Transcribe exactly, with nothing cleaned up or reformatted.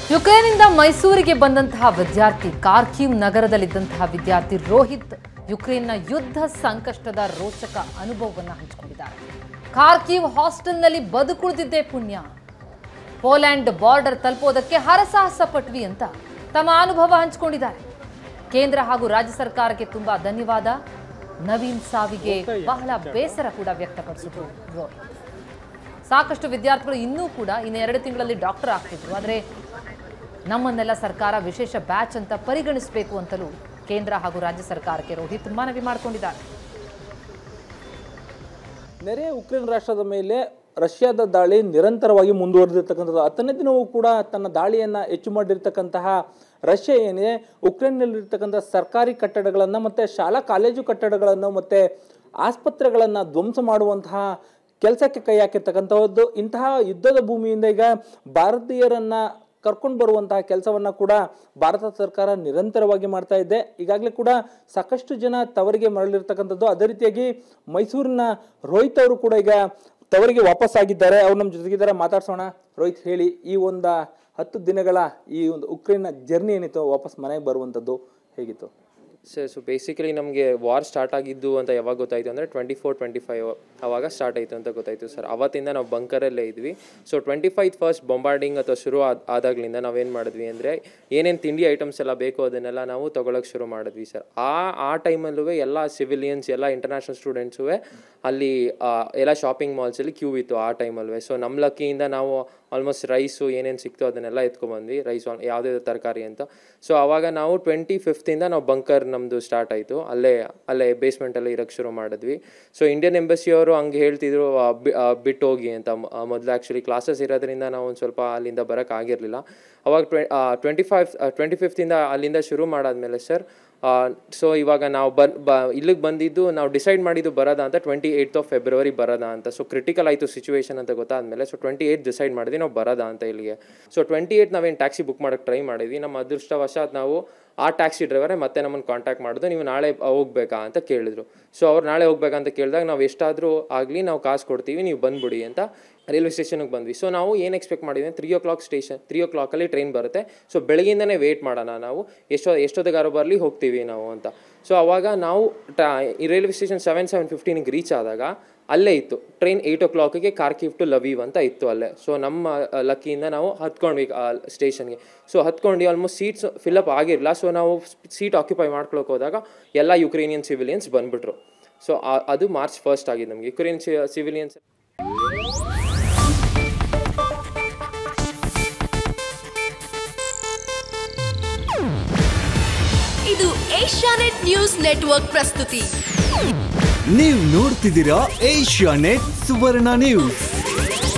ಯುಕ್ರೇನ್ನಿಂದ ಮೈಸೂರಿಗೆ ಬಂದಂತಹ ವಿದ್ಯಾರ್ಥಿ ಕಾರ್ಕಿವ್ ನಗರದಲ್ಲಿದ್ದಂತಹ ವಿದ್ಯಾರ್ಥಿ ರೋಹಿತ್ ಯುಕ್ರೇನ್ನ ಯುದ್ಧ ಸಂಕಷ್ಟದ ರೋಚಕ ಅನುಭವವನ್ನು ಹಂಚಿಕೊಂಡಿದ್ದಾರೆ. ಕಾರ್ಕಿವ್ ಹಾಸ್ಟೆಲ್ನಲ್ಲಿ ಬದುಕುಳಿದಿದ್ದೇ ಪುಣ್ಯ, ಪೋಲೆಂಡ್ ಬಾರ್ಡರ್ ತಲುಪೋದಕ್ಕೆ ಹರಸಾಹಸ ಪಟ್ವಿ ಅಂತ ತಮ್ಮ ಅನುಭವ ಹಂಚಿಕೊಂಡಿದ್ದಾರೆ. ಕೇಂದ್ರ ಹಾಗೂ ರಾಜ್ಯ ಸರ್ಕಾರಕ್ಕೆ ತುಂಬಾ ಧನ್ಯವಾದ. ನವೀನ್ ಸಾವಿಗೆ ಬಹಳ ಬೇಸರ ಕೂಡ ವ್ಯಕ್ತಪಡಿಸಿದ್ರು ರೋಹಿತ್. ಸಾಕಷ್ಟು ವಿದ್ಯಾರ್ಥಿಗಳು ಇನ್ನೂ ಕೂಡ ಇನ್ನು ಎರಡು ತಿಂಗಳಲ್ಲಿ ಡಾಕ್ಟರ್ ಆಗ್ತಿದ್ರು, ಆದರೆ ನಮ್ಮನ್ನೆಲ್ಲ ಸರ್ಕಾರ ವಿಶೇಷ ಬ್ಯಾಚ್ ಅಂತ ಪರಿಗಣಿಸಬೇಕು ಅಂತಲೂ ಕೇಂದ್ರ ಹಾಗೂ ರಾಜ್ಯ ಸರ್ಕಾರಕ್ಕೆ ರೋಹಿತ್ ಮನವಿ ಮಾಡಿಕೊಂಡಿದ್ದಾರೆ. ನೆರೆ ಉಕ್ರೇನ್ ರಾಷ್ಟ್ರದ ಮೇಲೆ ರಷ್ಯಾದ ದಾಳಿ ನಿರಂತರವಾಗಿ ಮುಂದುವರೆದಿರ್ತಕ್ಕಂಥದ್ದು. ಹತ್ತನೇ ದಿನವೂ ಕೂಡ ತನ್ನ ದಾಳಿಯನ್ನು ಹೆಚ್ಚು ಮಾಡಿರ್ತಕ್ಕಂತಹ ರಷ್ಯಾ ಏನಿದೆ, ಉಕ್ರೇನ್ನಲ್ಲಿರ್ತಕ್ಕಂಥ ಸರ್ಕಾರಿ ಕಟ್ಟಡಗಳನ್ನು ಮತ್ತು ಶಾಲಾ ಕಾಲೇಜು ಕಟ್ಟಡಗಳನ್ನು ಮತ್ತು ಆಸ್ಪತ್ರೆಗಳನ್ನು ಧ್ವಂಸ ಮಾಡುವಂತಹ ಕೆಲಸಕ್ಕೆ ಕೈ ಹಾಕಿರ್ತಕ್ಕಂಥದ್ದು. ಇಂತಹ ಯುದ್ಧದ ಭೂಮಿಯಿಂದ ಈಗ ಭಾರತೀಯರನ್ನು ಕರ್ಕೊಂಡು ಬರುವಂತಹ ಕೆಲಸವನ್ನು ಕೂಡ ಭಾರತ ಸರ್ಕಾರ ನಿರಂತರವಾಗಿ ಮಾಡ್ತಾ ಇದೆ. ಈಗಾಗಲೇ ಕೂಡ ಸಾಕಷ್ಟು ಜನ ತವರಿಗೆ ಮರಳಿರ್ತಕ್ಕಂಥದ್ದು. ಅದೇ ರೀತಿಯಾಗಿ ಮೈಸೂರಿನ ರೋಹಿತ್ ಅವರು ಕೂಡ ಈಗ ತವರಿಗೆ ವಾಪಸ್ ಆಗಿದ್ದಾರೆ. ಅವ್ರು ನಮ್ಮ ಜೊತೆಗಿದ್ದಾರೆ, ಮಾತಾಡ್ಸೋಣ. ರೋಹಿತ್, ಹೇಳಿ, ಈ ಒಂದು ಹತ್ತು ದಿನಗಳ ಈ ಒಂದು ಉಕ್ರೇನ್ನ ಜರ್ನಿ ಏನಿತ್ತು, ವಾಪಸ್ ಮನೆಗೆ ಬರುವಂಥದ್ದು ಹೇಗಿತ್ತು? ಸರ್, ಸೊ ಬೇಸಿಕಲಿ ನಮಗೆ ವಾರ್ ಸ್ಟಾರ್ಟ್ ಆಗಿದ್ದು ಅಂತ ಯಾವಾಗ ಗೊತ್ತಾಯಿತು ಅಂದರೆ ಟ್ವೆಂಟಿ ಫೋರ್ ಟ್ವೆಂಟಿ ಫೈವ್ ಆವಾಗ ಸ್ಟಾರ್ಟ್ ಆಯಿತು ಅಂತ ಗೊತ್ತಾಯಿತು ಸರ್. ಅವತ್ತಿಂದ ನಾವು ಬಂಕರಲ್ಲೇ ಇದ್ವಿ. So twenty five first bombarding ಅಥವಾ ಶುರು ಆದ ಆದಾಗಲಿಂದ ನಾವೇನು ಮಾಡಿದ್ವಿ ಅಂದರೆ ಏನೇನು ತಿಂಡಿ ಐಟಮ್ಸ್ ಎಲ್ಲ ಬೇಕು ಅದನ್ನೆಲ್ಲ ನಾವು ತೊಗೊಳಕ್ಕೆ ಶುರು ಮಾಡಿದ್ವಿ ಸರ್. ಆ ಆ ಟೈಮಲ್ಲೂ ಎಲ್ಲ ಸಿವಿಲಿಯನ್ಸ್ ಎಲ್ಲ ಇಂಟರ್ನ್ಯಾಷನಲ್ ಸ್ಟೂಡೆಂಟ್ಸು ಅಲ್ಲಿ ಎಲ್ಲ ಶಾಪಿಂಗ್ ಮಾಲ್ಸಲ್ಲಿ ಕ್ಯೂ ಇತ್ತು ಆ ಟೈಮಲ್ವೇ. ಸೊ ನಮ್ಮ ಲಕ್ಕಿಯಿಂದ ನಾವು ಆಲ್ಮೋಸ್ಟ್ ರೈಸು ಏನೇನು ಸಿಕ್ತು ಅದನ್ನೆಲ್ಲ ಎತ್ಕೊಂಡ್ಬಂದ್ವಿ, ರೈಸ್ ಯಾವುದೇ ತರಕಾರಿ ಅಂತ. ಸೊ ಆವಾಗ ನಾವು ಟ್ವೆಂಟಿ ಫಿಫ್ತಿಂದ ನಾವು ಬಂಕರ್ ನಮ್ಮದು ಸ್ಟಾರ್ಟ್ ಆಯಿತು. ಅಲ್ಲೇ ಅಲ್ಲೇ ಬೇಸ್ಮೆಂಟಲ್ಲೇ ಇರೋಕ್ಕೆ ಶುರು ಮಾಡಿದ್ವಿ. ಸೊ ಇಂಡಿಯನ್ ಎಂಬಸಿಯವರು ಹಂಗೆ ಹೇಳ್ತಿದ್ರು ಬಿಟ್ಟು ಹೋಗಿ ಅಂತ. ಮೊದಲು ಆ್ಯಕ್ಚುಲಿ ಕ್ಲಾಸಸ್ ಇರೋದ್ರಿಂದ ನಾವು ಒಂದು ಸ್ವಲ್ಪ ಅಲ್ಲಿಂದ ಬರೋಕ್ಕಾಗಿರಲಿಲ್ಲ. ಅವಾಗ ಟ್ವೆ ಟ್ವೆಂಟಿ ಫೈವ್ ಟ್ವೆಂಟಿ ಫಿಫ್ತಿಂದ ಅಲ್ಲಿಂದ ಶುರು ಮಾಡಾದ್ಮೇಲೆ ಸರ್, ಸೊ ಇವಾಗ ನಾವು ಬನ್ ಬ ಇಲ್ಲಿಗೆ ಬಂದಿದ್ದು ನಾವು ಡಿಸೈಡ್ ಮಾಡಿದ್ದು ಬರೋದ ಅಂತ ಟ್ವೆಂಟಿ ಏಯ್ತ್ ಆಫ್ ಫೆಬ್ರವರಿ ಬರೋದ ಅಂತ. ಸೊ ಕ್ರಿಟಿಕಲ್ ಆಯಿತು ಸಿಚುವೇಶನ್ ಅಂತ ಗೊತ್ತಾದಮೇಲೆ ಸೊ ಟ್ವೆಂಟಿ ಏಯ್ತ್ ಡಿಸೈಡ್ ಮಾಡಿದ್ವಿ ನಾವು ಬರೋದ ಅಂತ ಇಲ್ಲಿಗೆ. ಸೊ ಟ್ವೆಂಟಿ ಏಯ್ತ್ ನಾವೇನು ಟ್ಯಾಕ್ಸಿ ಬುಕ್ ಮಾಡೋಕ್ಕೆ ಟ್ರೈ ಮಾಡಿದ್ವಿ. ನಮ್ಮ ಅದೃಷ್ಟವಶಾತ್ ನಾವು ಆ ಟ್ಯಾಕ್ಸಿ ಡ್ರೈವರೇ ಮತ್ತೆ ನಮ್ಮನ್ನು ಕಾಂಟ್ಯಾಕ್ಟ್ ಮಾಡಿದ್ರು, ನೀವು ನಾಳೆ ಹೋಗ್ಬೇಕಾ ಅಂತ ಕೇಳಿದ್ರು. ಸೊ ಅವ್ರು ನಾಳೆ ಹೋಗ್ಬೇಕಂತ ಕೇಳಿದಾಗ ನಾವು ಎಷ್ಟಾದರೂ ಆಗಲಿ ನಾವು ಕಾಸು ಕೊಡ್ತೀವಿ, ನೀವು ಬಂದುಬಿಡಿ ಅಂತ ರೈಲ್ವೆ ಸ್ಟೇಷನ್ಗೆ ಬಂದ್ವಿ. ಸೊ ನಾವು ಏನು ಎಕ್ಸ್ಪೆಕ್ಟ್ ಮಾಡಿದ್ವಿ, three o'clock station three ಓ ಕ್ಲಾಕಲ್ಲಿ ಟ್ರೈನ್ ಬರುತ್ತೆ. ಸೊ ಬೆಳಗ್ಗೆಯಿಂದನೇ ವೆಯ್ಟ್ ಮಾಡೋಣ, ನಾವು ಎಷ್ಟೋ ಎಷ್ಟೊತ್ತಿಗಾರು ಬರಲಿ ಹೋಗ್ತೀವಿ ನಾವು ಅಂತ. ಸೊ ಅವಾಗ ನಾವು ಟ್ರಾ ಈ ರೈಲ್ವೆ ಸ್ಟೇಷನ್ ಸೆವೆನ್ ಸೆವೆನ್ ಫಿಫ್ಟೀನಿಗೆ ರೀಚ್ ಆದಾಗ ಅಲ್ಲೇ ಇತ್ತು ಟ್ರೈನ್ ಏಯ್ಟ್ ಓ ಕ್ಲಾಕಿಗೆ ಕಾರ್ಕಿವ್ ಟು ಲವೀವ್ ಅಂತ ಇತ್ತು ಅಲ್ಲೇ. ಸೊ ನಮ್ಮ ಲಕ್ಕಿಯಿಂದ ನಾವು ಹತ್ಕೊಂಡ್ವಿ ಸ್ಟೇಷನ್ಗೆ. ಸೊ ಹತ್ಕೊಂಡು ಆಲ್ಮೋಸ್ಟ್ ಸೀಟ್ಸ್ ಫಿಲಪ್ ಆಗಿರಲಿಲ್ಲ. ಸೊ ನಾವು ಸೀಟ್ ಆಕ್ಯುಪೈ ಮಾಡ್ಕೊಳಕ್ಕೆ ಹೋದಾಗ ಎಲ್ಲ ಯುಕ್ರೇನಿಯನ್ ಸಿವಿಲಿಯನ್ಸ್ ಬಂದುಬಿಟ್ರು. ಸೊ ಅದು ಮಾರ್ಚ್ ಫಸ್ಟ್ ಆಗಿದೆ ನಮಗೆ. ಯುಕ್ರೇನ್ ಸಿವಿಲಿಯನ್ಸ್ ಇದು ಏಷ್ಯಾನೆಟ್ ನ್ಯೂಸ್ ನೆಟ್ವರ್ಕ್ ಪ್ರಸ್ತುತಿ. ನೀವು ನೋಡ್ತಿದ್ದೀರಾ ಏಷ್ಯಾನೆಟ್ ಸುವರ್ಣ ನ್ಯೂಸ್.